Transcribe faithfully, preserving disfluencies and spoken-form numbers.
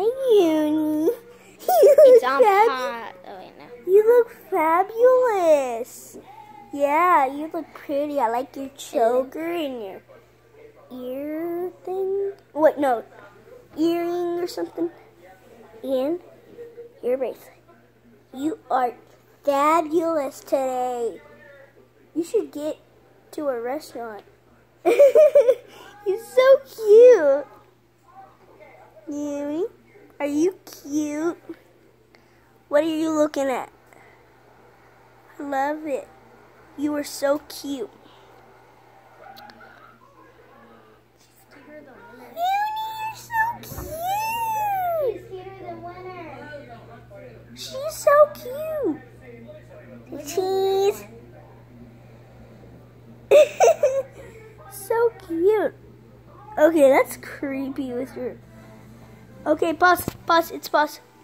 Uni. You It's look on fab- pot. Oh, wait, no. You look fabulous. Yeah, you look pretty. I like your choker and your ear thing. Wait, no. Earring or something. And your bracelet. You are fabulous today. You should get to a restaurant. You're so cute. Uni, are you cute? What are you looking at? I love it. You are so cute. Uni, you're so cute. She's so cute. Cheese. So cute. Okay, that's creepy with your... Okay, pause, pause, it's pause.